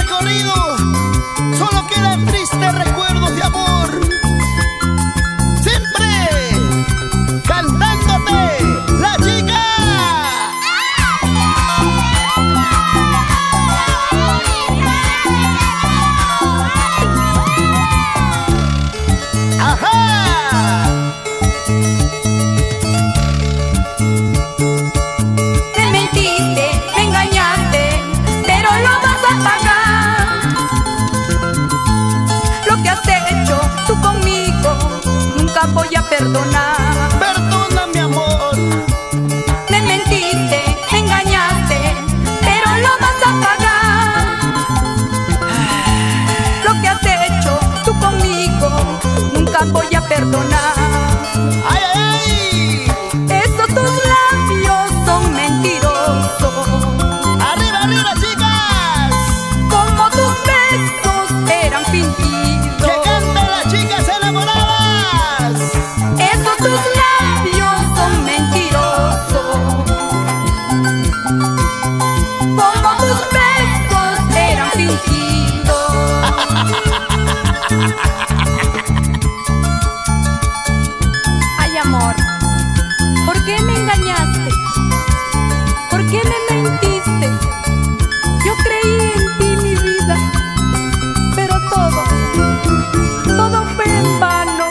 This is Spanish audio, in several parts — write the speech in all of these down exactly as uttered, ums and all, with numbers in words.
recorrido, solo quedan tristes recuerdos de amor. Siempre cantándote la chica. ¡Ajá! Me mentiste, me engañaste, pero lo vas a pagar. Lo que has hecho tú conmigo, nunca voy a perdonar. Perdona, mi amor. Me mentiste, me engañaste, pero lo vas a pagar. Lo que has hecho tú conmigo, nunca voy a perdonar. ¡Ay, ay, ay! Esos tus labios son mentirosos. ¡Arriba, arriba, chicas! Como tus besos eran fingidos. ¡Que canten las chicas enamoradas! Esos tus labios son mentirosos. Como tus besos eran fingidos. Ay, amor, ¿por qué me engañaste? ¿Por qué me mentiste? Yo creí en ti, mi vida, pero todo, todo fue en vano.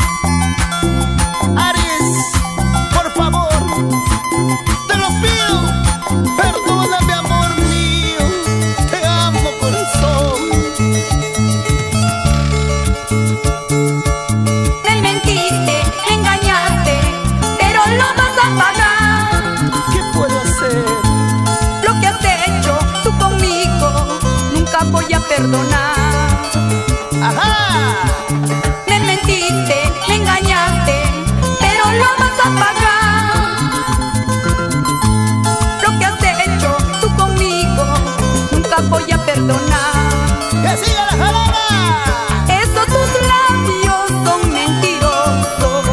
Aries, por favor, te lo pido. Perdóname, amor mío. Te amo, corazón. Me mentiste, me engañaste, pero lo vas a pagar. ¿Qué puedo hacer? Lo que has hecho tú conmigo, nunca voy a perdonar. ¡Ajá! Me mentiste, me engañaste, pero lo vas a pagar. Lo que has hecho tú conmigo, nunca voy a perdonar. ¡Que siga la jalada! Esos tus labios son mentirosos.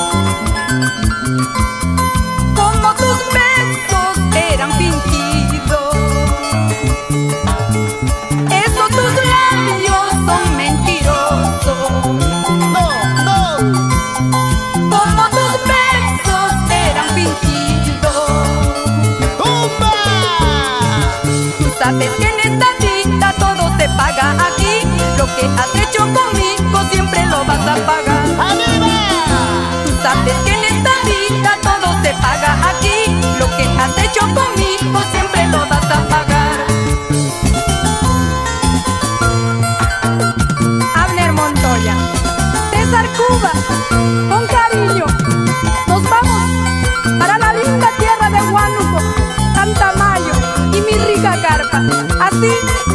Como tus besos eran fingidos. Esos tus labios son mentirosos. ¡No, no! Como tus besos eran fingidos. ¡Tumba! Tú sabes que en esta vida todo se paga aquí. Lo que has hecho conmigo siempre lo vas a pagar. ¡Arriba! Tú sabes que en esta vida todo se paga aquí. Lo que has hecho conmigo siempre lo vas a pagar. Abner Montoya, César Cuba, con cariño, nos vamos para la linda tierra de Huánuco, Santa Mayo y mi rica carpa. Así